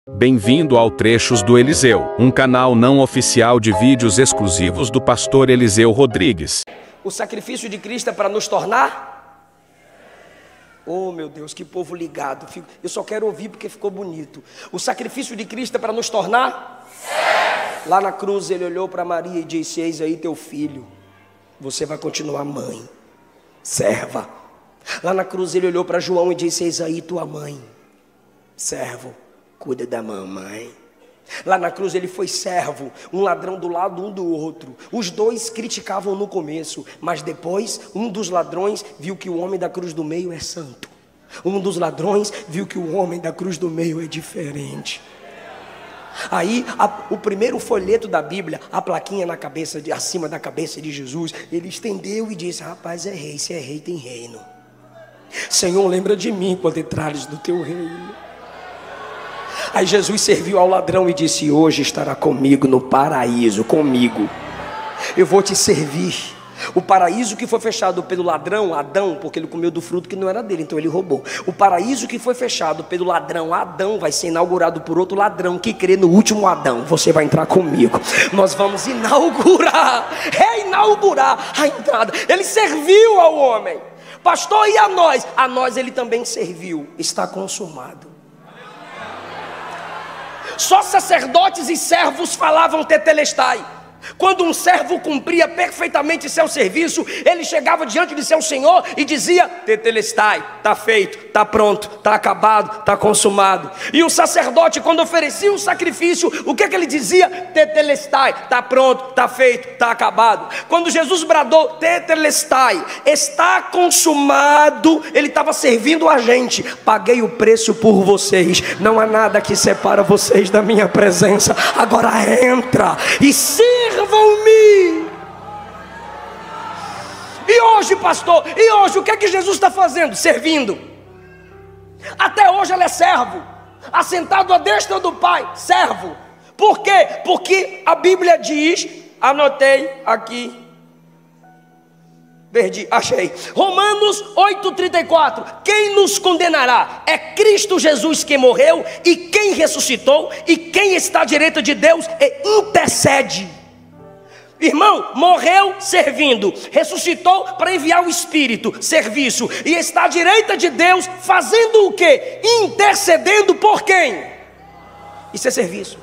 Bem-vindo ao Trechos do Eliseu, um canal não oficial de vídeos exclusivos do pastor Eliseu Rodrigues. O sacrifício de Cristo é para nos tornar? Oh meu Deus, que povo ligado. Eu só quero ouvir porque ficou bonito. O sacrifício de Cristo é para nos tornar? Lá na cruz ele olhou para Maria e disse: eis aí teu filho. Você vai continuar mãe, serva. Lá na cruz ele olhou para João e disse: eis aí tua mãe, servo. Cuida da mamãe. Lá na cruz ele foi servo, um ladrão do lado um do outro. Os dois criticavam no começo, mas depois um dos ladrões viu que o homem da cruz do meio é santo. Um dos ladrões viu que o homem da cruz do meio é diferente. Aí o primeiro folheto da Bíblia, a plaquinha na cabeça, acima da cabeça de Jesus, ele estendeu e disse: rapaz, é rei, se é rei tem reino. Senhor, lembra de mim quando entrares no teu reino. Aí Jesus serviu ao ladrão e disse: hoje estará comigo no paraíso, comigo. Eu vou te servir. O paraíso que foi fechado pelo ladrão, Adão, porque ele comeu do fruto que não era dele, então ele roubou. O paraíso que foi fechado pelo ladrão, Adão, vai ser inaugurado por outro ladrão que crê no último Adão. Você vai entrar comigo. Nós vamos reinaugurar a entrada. Ele serviu ao homem. Pastor, e a nós? A nós ele também serviu. Está consumado. Só sacerdotes e servos falavam tetelestai. Quando um servo cumpria perfeitamente seu serviço, ele chegava diante de seu senhor e dizia: tetelestai, está feito, está pronto, está acabado, está consumado. E o sacerdote, quando oferecia o sacrifício, o que ele dizia? Tetelestai, está pronto, está feito, está acabado. Quando Jesus bradou tetelestai, está consumado, ele estava servindo a gente. Paguei o preço por vocês, não há nada que separa vocês da minha presença. Agora entra e sirvam-me. E hoje, pastor, e hoje o que é que Jesus está fazendo? Servindo. Até hoje ele é servo, assentado à destra do Pai, servo. Por quê? Porque a Bíblia diz, anotei aqui, perdi, achei, Romanos 8,34, quem nos condenará? É Cristo Jesus que morreu, e quem ressuscitou, e quem está à direita de Deus e intercede. Irmão, morreu servindo, ressuscitou para enviar o Espírito, serviço, e está à direita de Deus fazendo o quê? Intercedendo por quem? Isso é serviço.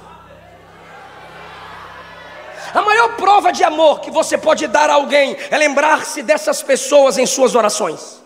A maior prova de amor que você pode dar a alguém é lembrar-se dessas pessoas em suas orações.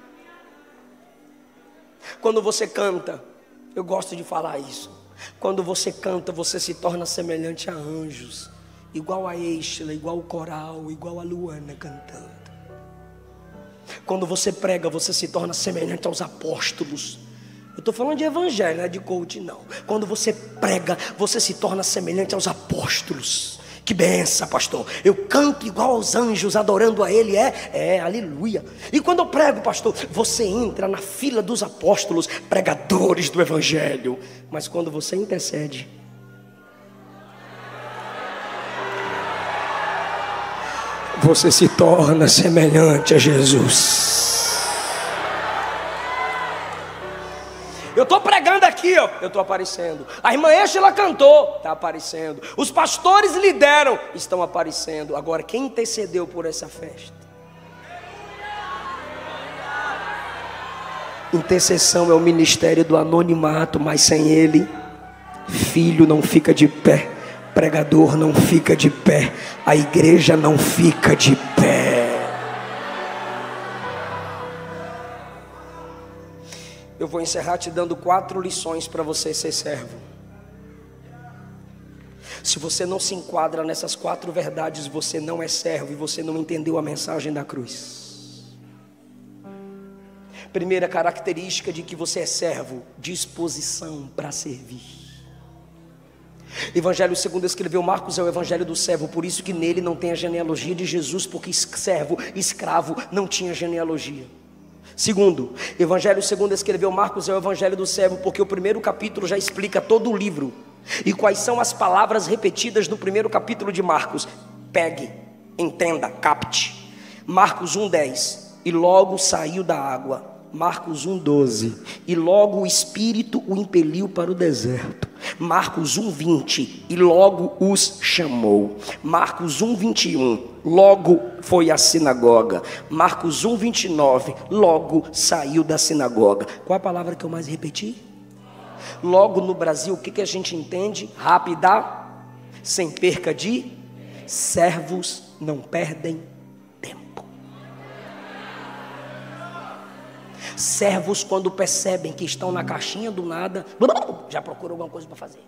Quando você canta, eu gosto de falar isso, quando você canta, você se torna semelhante a anjos, igual a Estela, igual o coral, igual a Luana cantando. Quando você prega, você se torna semelhante aos apóstolos. Eu estou falando de evangelho, não é de coach não. Quando você prega, você se torna semelhante aos apóstolos. Que benção, pastor. Eu canto igual aos anjos, adorando a ele, aleluia. E quando eu prego, pastor, você entra na fila dos apóstolos, pregadores do evangelho. Mas quando você intercede, você se torna semelhante a Jesus. Eu estou pregando aqui, ó, eu estou aparecendo. A irmã Estela cantou, está aparecendo. Os pastores lideram, estão aparecendo. Agora, quem intercedeu por essa festa? Intercessão é o ministério do anonimato, mas sem ele, filho não fica de pé, pregador não fica de pé, a igreja não fica de pé. Eu vou encerrar te dando 4 lições para você ser servo. Se você não se enquadra nessas 4 verdades, você não é servo e você não entendeu a mensagem da cruz. Primeira característica de que você é servo: disposição para servir. Evangelho segundo escreveu Marcos é o evangelho do servo, por isso que nele não tem a genealogia de Jesus, porque servo, escravo não tinha genealogia. Segundo, Evangelho segundo escreveu Marcos é o evangelho do servo, porque o primeiro capítulo já explica todo o livro. E quais são as palavras repetidas no primeiro capítulo de Marcos? Pegue, entenda, capte. Marcos 1,10, e logo saiu da água, Marcos 1,12. E logo o Espírito o impeliu para o deserto. Marcos 1,20. E logo os chamou. Marcos 1,21. Logo foi à sinagoga. Marcos 1,29. Logo saiu da sinagoga. Qual a palavra que eu mais repeti? Logo no Brasil, o que a gente entende? Rápida, sem perca de servos não perdem tempo. Servos, quando percebem que estão na caixinha do nada, já procuram alguma coisa para fazer.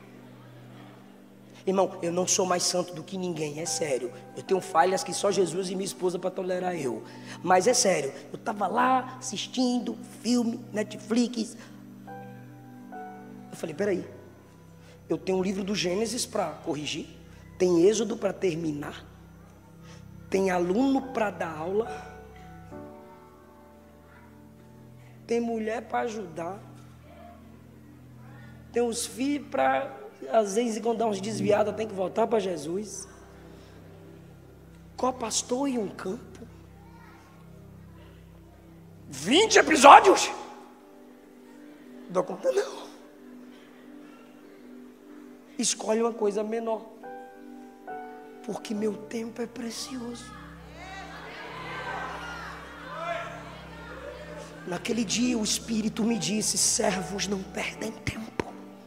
Irmão, eu não sou mais santo do que ninguém, é sério. Eu tenho falhas que só Jesus e minha esposa para tolerar eu. Mas é sério, eu estava lá assistindo filme, Netflix. Eu falei, peraí, eu tenho um livro do Gênesis para corrigir, tem Êxodo para terminar, tem aluno para dar aula, tem mulher para ajudar, tem os filhos para, às vezes, quando dá uns desviados, tem que voltar para Jesus. Co-pastor e um campo. 20 episódios? Não dou conta não. Escolhe uma coisa menor, porque meu tempo é precioso. Naquele dia o Espírito me disse: servos não perdem tempo.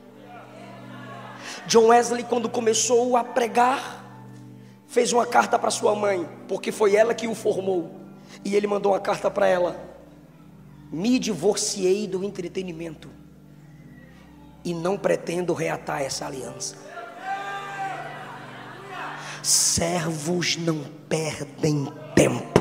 John Wesley, quando começou a pregar, fez uma carta para sua mãe, porque foi ela que o formou. E ele mandou uma carta para ela: me divorciei do entretenimento e não pretendo reatar essa aliança. Servos não perdem tempo.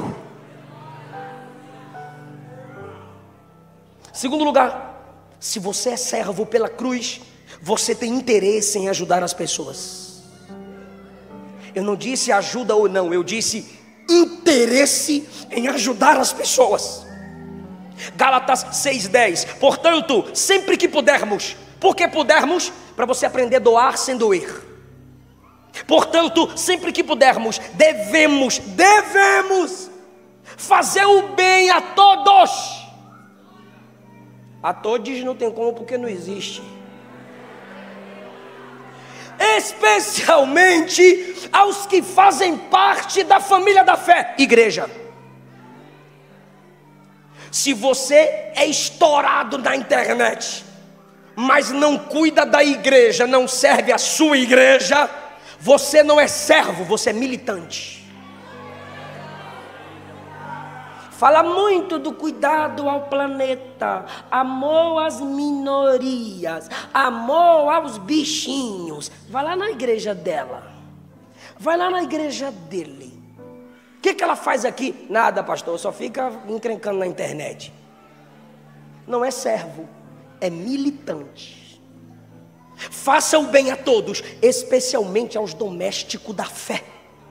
Segundo lugar, se você é servo pela cruz, você tem interesse em ajudar as pessoas. Eu não disse ajuda ou não, eu disse interesse em ajudar as pessoas. Gálatas 6,10. Portanto, sempre que pudermos. Por que pudermos? Para você aprender a doar sem doer. Portanto, sempre que pudermos, devemos fazer o bem a todos. A todos não tem como, porque não existe. Especialmente aos que fazem parte da família da fé, igreja. Se você é estourado na internet, mas não cuida da igreja, não serve a sua igreja, você não é servo, você é militante. Fala muito do cuidado ao planeta, amor às minorias, amor aos bichinhos. Vai lá na igreja dela, vai lá na igreja dele. O que ela faz aqui? Nada, pastor, só fica encrencando na internet. Não é servo, é militante. Faça o bem a todos, especialmente aos domésticos da fé.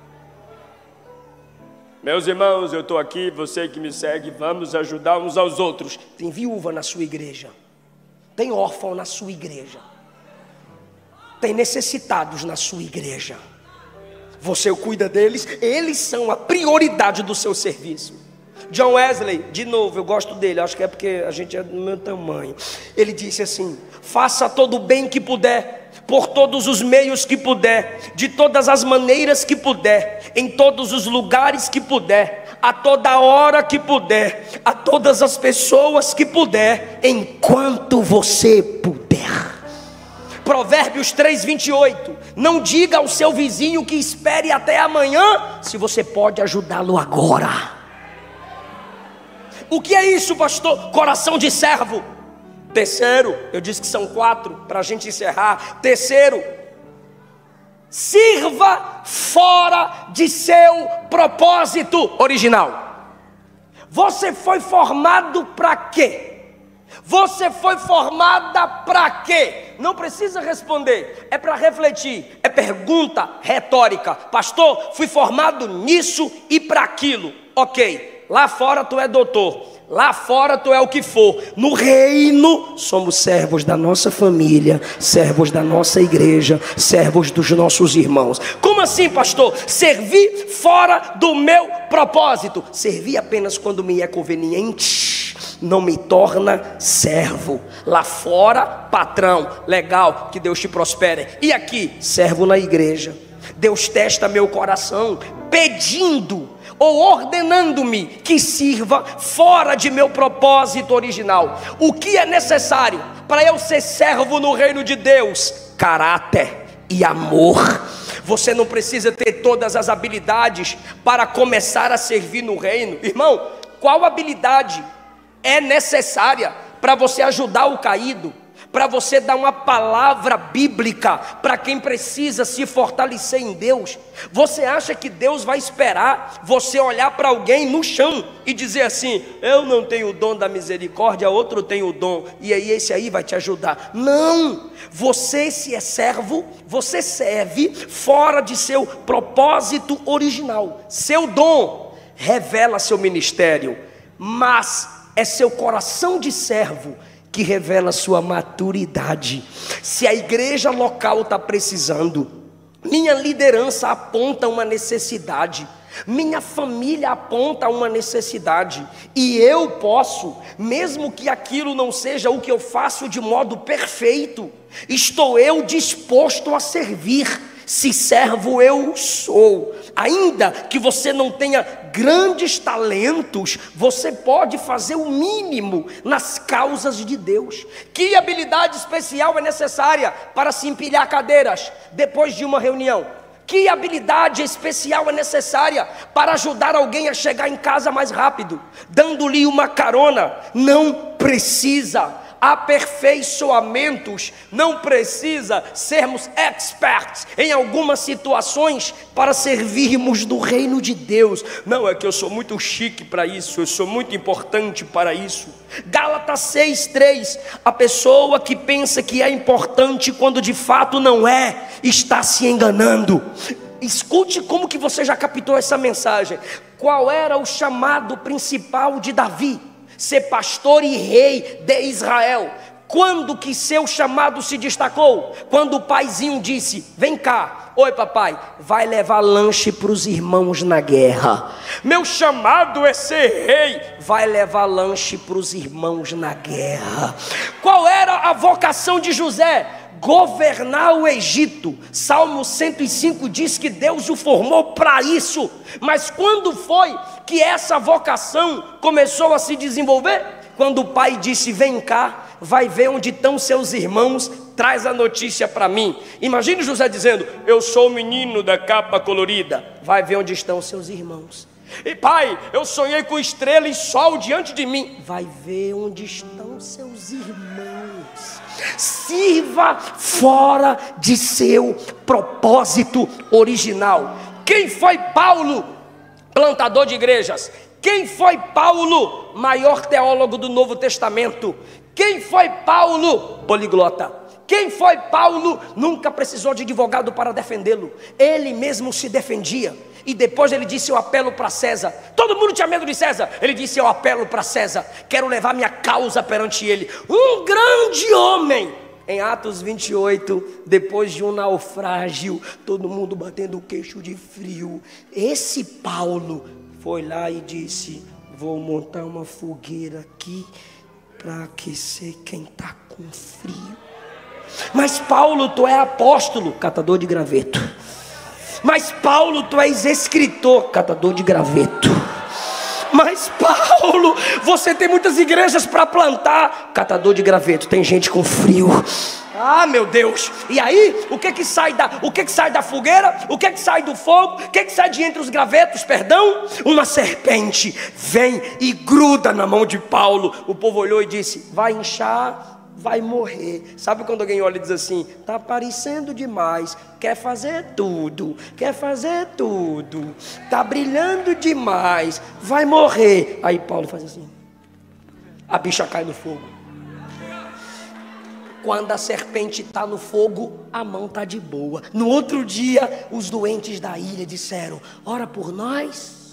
Meus irmãos, eu estou aqui, você que me segue, vamos ajudar uns aos outros. Tem viúva na sua igreja, tem órfão na sua igreja, tem necessitados na sua igreja. Você cuida deles, eles são a prioridade do seu serviço. John Wesley, de novo, eu gosto dele, acho que é porque a gente é do meu tamanho. Ele disse assim: faça todo o bem que puder, por todos os meios que puder, de todas as maneiras que puder, em todos os lugares que puder, a toda hora que puder, a todas as pessoas que puder, enquanto você puder. Provérbios 3:28. Não diga ao seu vizinho que espere até amanhã, se você pode ajudá-lo agora. O que é isso, pastor? Coração de servo. Terceiro, eu disse que são 4 para a gente encerrar. Terceiro, sirva fora de seu propósito original. Você foi formado para quê? Você foi formada para quê? Não precisa responder, é para refletir. É pergunta retórica. Pastor, fui formado nisso e para aquilo. Ok, lá fora tu é doutor, lá fora tu é o que for. No reino, somos servos da nossa família, servos da nossa igreja, servos dos nossos irmãos. Como assim, pastor? Servir fora do meu propósito. Servir apenas quando me é conveniente. não me torna servo. Lá fora, patrão, legal, que Deus te prospere. E aqui, servo na igreja. Deus testa meu coração, pedindo ou ordenando-me que sirva fora de meu propósito original. O que é necessário para eu ser servo no reino de Deus? Caráter e amor. Você não precisa ter todas as habilidades para começar a servir no reino. Irmão, qual habilidade é necessária para você ajudar o caído? Para você dar uma palavra bíblica para quem precisa se fortalecer em Deus? Você acha que Deus vai esperar você olhar para alguém no chão e dizer assim: eu não tenho o dom da misericórdia, outro tem o dom, e aí esse aí vai te ajudar? Não! Você, se é servo, você serve fora de seu propósito original. Seu dom revela seu ministério, mas é seu coração de servo que revela sua maturidade. Se a igreja local está precisando, minha liderança aponta uma necessidade, minha família aponta uma necessidade, e eu posso, mesmo que aquilo não seja o que eu faço de modo perfeito, estou eu disposto a servir. Se servo eu sou. Ainda que você não tenha grandes talentos, você pode fazer o mínimo nas causas de Deus. Que habilidade especial é necessária para se empilhar cadeiras depois de uma reunião? Que habilidade especial é necessária para ajudar alguém a chegar em casa mais rápido, dando-lhe uma carona? Não precisa aperfeiçoamentos, não precisa sermos experts em algumas situações para servirmos no reino de Deus. Não, é que eu sou muito chique para isso, eu sou muito importante para isso. Gálatas 6:3, a pessoa que pensa que é importante quando de fato não é, está se enganando. Escute como que você já captou essa mensagem. Qual era o chamado principal de Davi? Ser pastor e rei de Israel. Quando que seu chamado se destacou? Quando o paizinho disse: vem cá, oi papai, vai levar lanche para os irmãos na guerra. Meu chamado é ser rei, vai levar lanche para os irmãos na guerra. Qual era a vocação de José? Governar o Egito. Salmo 105 diz que Deus o formou para isso. Mas quando foi que essa vocação começou a se desenvolver? Quando o pai disse: vem cá, vai ver onde estão seus irmãos, traz a notícia para mim. Imagine José dizendo: eu sou o menino da capa colorida, vai ver onde estão seus irmãos. E pai, eu sonhei com estrela e sol diante de mim, vai ver onde estão seus irmãos. Sirva fora de seu propósito original. Quem foi Paulo, plantador de igrejas? Quem foi Paulo, maior teólogo do Novo Testamento? Quem foi Paulo, poliglota? Quem foi Paulo, nunca precisou de advogado para defendê-lo. Ele mesmo se defendia. E depois ele disse: eu apelo para César. Todo mundo tinha medo de César. Ele disse: eu apelo para César, quero levar minha causa perante ele. Um grande homem. Em Atos 28, depois de um naufrágio, todo mundo batendo o queixo de frio, esse Paulo foi lá e disse: vou montar uma fogueira aqui para aquecer quem está com frio. Mas Paulo, tu é apóstolo, catador de graveto. Mas Paulo, tu és escritor, catador de graveto. Mas Paulo, você tem muitas igrejas para plantar, catador de graveto. Tem gente com frio. Ah, meu Deus. E aí, o que sai da fogueira? O que sai do fogo? O que sai de entre os gravetos, perdão? Uma serpente vem e gruda na mão de Paulo. O povo olhou e disse: vai inchar, vai morrer. Sabe quando alguém olha e diz assim: tá parecendo demais, quer fazer tudo, tá brilhando demais, vai morrer. Aí Paulo faz assim, a bicha cai no fogo. Quando a serpente está no fogo, a mão está de boa. No outro dia, os doentes da ilha disseram: ora por nós.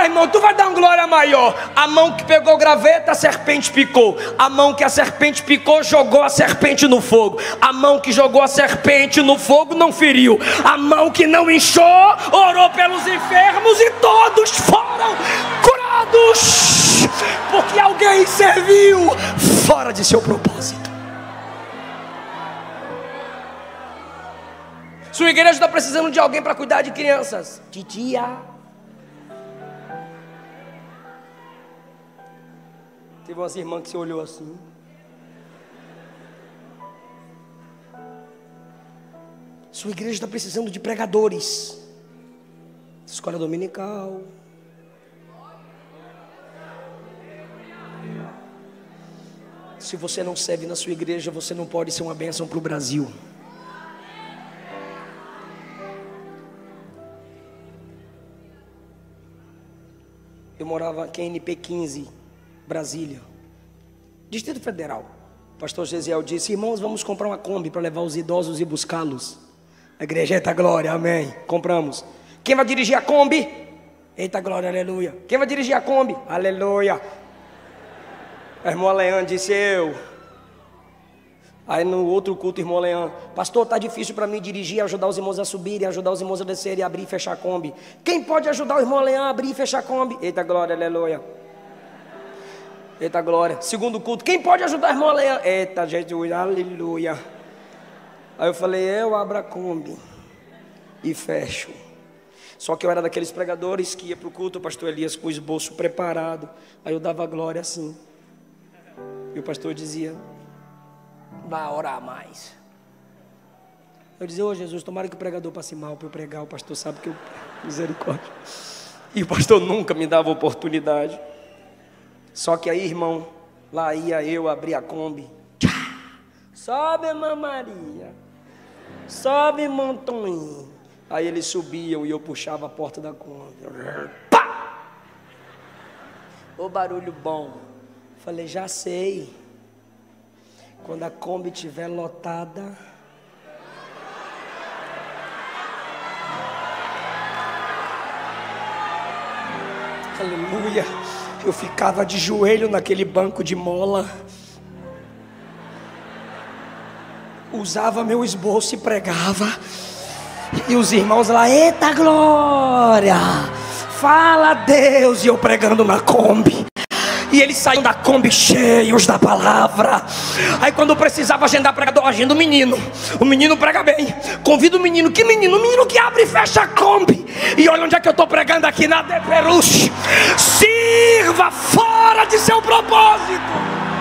Ah, irmão, tu vai dar uma glória maior. A mão que pegou graveta, a serpente picou. A mão que a serpente picou, jogou a serpente no fogo. A mão que jogou a serpente no fogo não feriu. A mão que não inchou, orou pelos enfermos e todos foram curados. Porque alguém serviu fora de seu propósito. Sua igreja está precisando de alguém para cuidar de crianças. Titia. Teve umas irmãs que se olhou assim. Sua igreja está precisando de pregadores. Escola dominical. Se você não serve na sua igreja, você não pode ser uma bênção para o Brasil. Eu morava aqui em NP 15, Brasília, Distrito Federal. O pastor Gesiel disse: irmãos, vamos comprar uma Kombi para levar os idosos e buscá-los. A igreja, eita glória, amém. Compramos. Quem vai dirigir a Kombi? Eita glória, aleluia. Quem vai dirigir a Kombi? Aleluia. A irmã Leandro disse: eu. Aí no outro culto, irmão Leandro: pastor, está difícil para mim dirigir, ajudar os irmãos a subirem, ajudar os irmãos a descerem, abrir e fechar a Kombi. Quem pode ajudar o irmão Leandro a abrir e fechar a Kombi? Eita glória, aleluia. Eita glória. Segundo culto: quem pode ajudar o irmão Leandro? Eita Jesus, aleluia. Aí eu falei: eu abro a Kombi e fecho. Só que eu era daqueles pregadores que ia para o culto, o pastor Elias com o esboço preparado. Aí eu dava glória assim. E o pastor dizia: vai orar mais. Eu dizia: ô Jesus, tomara que o pregador passe mal para eu pregar. O pastor sabe que eu... misericórdia. E o pastor nunca me dava oportunidade. Só que aí, irmão, lá ia eu abrir a Kombi. Sobe, irmã Maria. Sobe, irmão Toninho. Aí eles subiam e eu puxava a porta da Kombi. Pá! Ô barulho bom. Falei: já sei. Quando a Kombi estiver lotada, aleluia, eu ficava de joelho naquele banco de mola, usava meu esboço e pregava, e os irmãos lá: eita glória, fala a Deus, e eu pregando na Kombi. E eles saíam da Kombi cheios da palavra. Aí quando eu precisava agendar pregador, agenda o menino. O menino prega bem. Convido o menino. Que menino? O menino que abre e fecha a Kombi. E olha onde é que eu estou pregando aqui na Deperush. Sirva fora de seu propósito.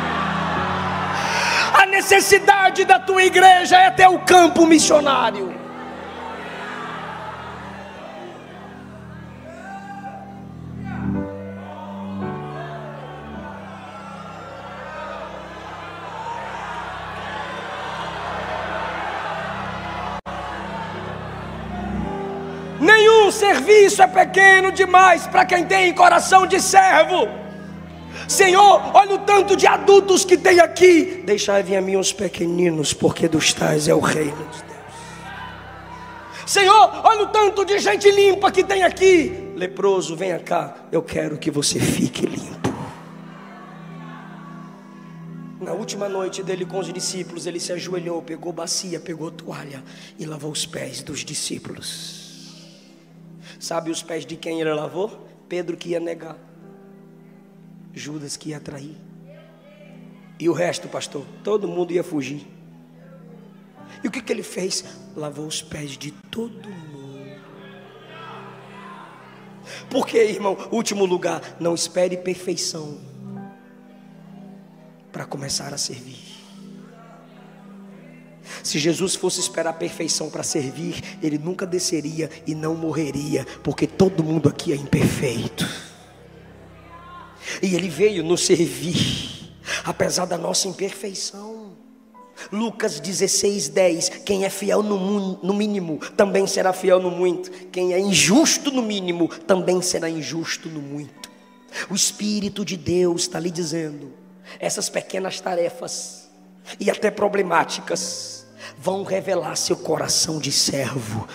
A necessidade da tua igreja é ter o campo missionário. Nenhum serviço é pequeno demais para quem tem coração de servo. Senhor, olha o tanto de adultos que tem aqui. Deixai vir a mim os pequeninos, porque dos tais é o reino de Deus. Senhor, olha o tanto de gente limpa que tem aqui. Leproso, venha cá, eu quero que você fique limpo. Na última noite dele com os discípulos, ele se ajoelhou, pegou bacia, pegou toalha e lavou os pés dos discípulos. Sabe os pés de quem ele lavou? Pedro, que ia negar, Judas, que ia trair, e o resto, pastor, todo mundo ia fugir. E o que ele fez? Lavou os pés de todo mundo. Porque, irmão, último lugar, não espere perfeição para começar a servir. Se Jesus fosse esperar a perfeição para servir, ele nunca desceria e não morreria, porque todo mundo aqui é imperfeito. E ele veio nos servir, apesar da nossa imperfeição. Lucas 16:10: quem é fiel no mínimo, também será fiel no muito. Quem é injusto no mínimo, também será injusto no muito. O Espírito de Deus está lhe dizendo: essas pequenas tarefas e até problemáticas vão revelar seu coração de servo,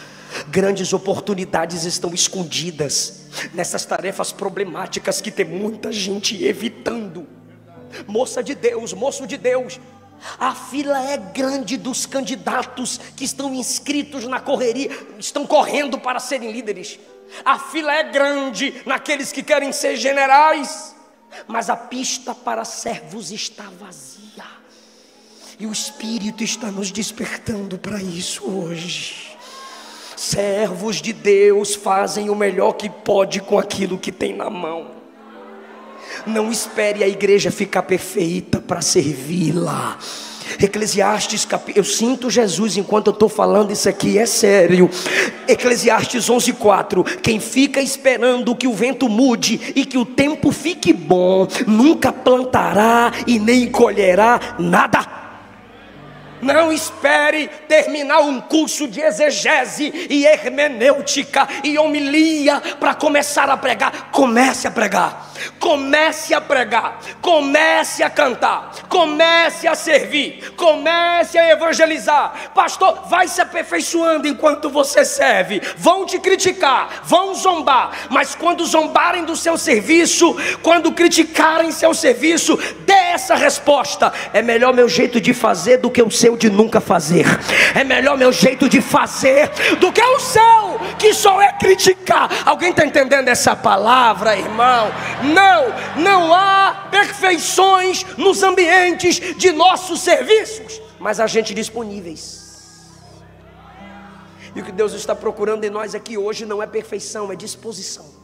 Grandes oportunidades estão escondidas nessas tarefas problemáticas que tem muita gente evitando. Moça de Deus, moço de Deus, a fila é grande dos candidatos que estão inscritos na correria, estão correndo para serem líderes. A fila é grande naqueles que querem ser generais, mas a pista para servos está vazia. E o Espírito está nos despertando para isso hoje. Servos de Deus fazem o melhor que pode com aquilo que tem na mão. Não espere a igreja ficar perfeita para servi-la. Eclesiastes, eu sinto Jesus enquanto eu estou falando isso aqui, é sério. Eclesiastes 11:4. Quem fica esperando que o vento mude e que o tempo fique bom, nunca plantará e nem colherá nada. Não espere terminar um curso de exegese e hermenêutica e homilia para começar a pregar. Comece a pregar, comece a pregar, comece a cantar, comece a servir, comece a evangelizar. Pastor, vai se aperfeiçoando enquanto você serve. Vão te criticar, vão zombar, mas quando zombarem do seu serviço, quando criticarem seu serviço, dê essa resposta: é melhor meu jeito de fazer do que o seu de nunca fazer. É melhor meu jeito de fazer do que o seu, que só é criticar. Alguém está entendendo essa palavra, irmão? Não há perfeições nos ambientes de nossos serviços, mas há gente disponíveis. E o que Deus está procurando em nós aqui hoje não é perfeição, é disposição.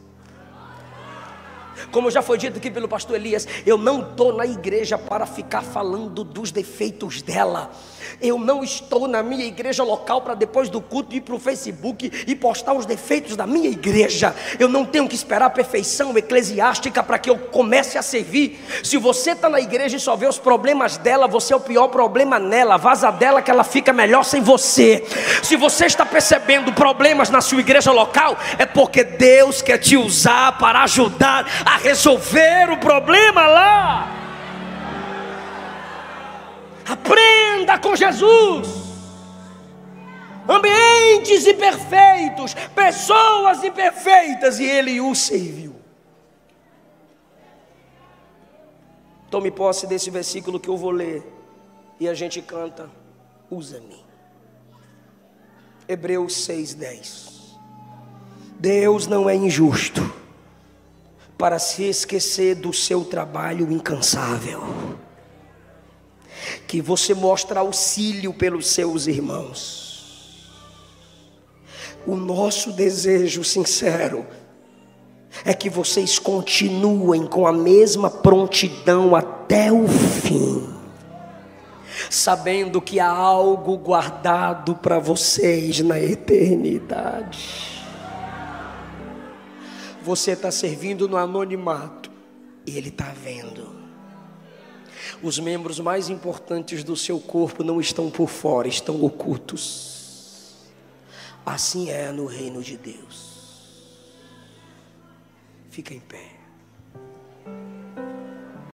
Como já foi dito aqui pelo pastor Elias, eu não estou na igreja para ficar falando dos defeitos dela. Eu não estou na minha igreja local para depois do culto ir para o Facebook e postar os defeitos da minha igreja. Eu não tenho que esperar a perfeição eclesiástica para que eu comece a servir. Se você está na igreja e só vê os problemas dela, você é o pior problema nela. Vaza dela que ela fica melhor sem você. Se você está percebendo problemas na sua igreja local, é porque Deus quer te usar para ajudar a resolver o problema lá. Aprenda com Jesus. Ambientes imperfeitos, pessoas imperfeitas, e Ele o serviu. Tome posse desse versículo que eu vou ler e a gente canta: usa-me. Hebreus 6:10. Deus não é injusto para se esquecer do seu trabalho incansável, que você mostra auxílio pelos seus irmãos. O nosso desejo sincero é que vocês continuem com a mesma prontidão até o fim, sabendo que há algo guardado para vocês na eternidade. Você está servindo no anonimato e Ele está vendo. Os membros mais importantes do seu corpo não estão por fora, estão ocultos. Assim é no reino de Deus. Fica em pé.